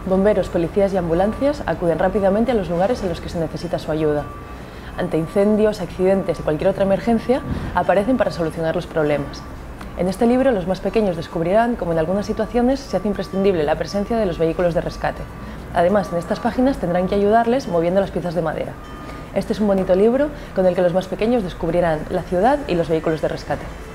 Bomberos, policías y ambulancias acuden rápidamente a los lugares en los que se necesita su ayuda. Ante incendios, accidentes y cualquier otra emergencia, aparecen para solucionar los problemas. En este libro, los más pequeños descubrirán cómo en algunas situaciones se hace imprescindible la presencia de los vehículos de rescate. Además, en estas páginas tendrán que ayudarles moviendo las piezas de madera. Este es un bonito libro con el que los más pequeños descubrirán la ciudad y los vehículos de rescate.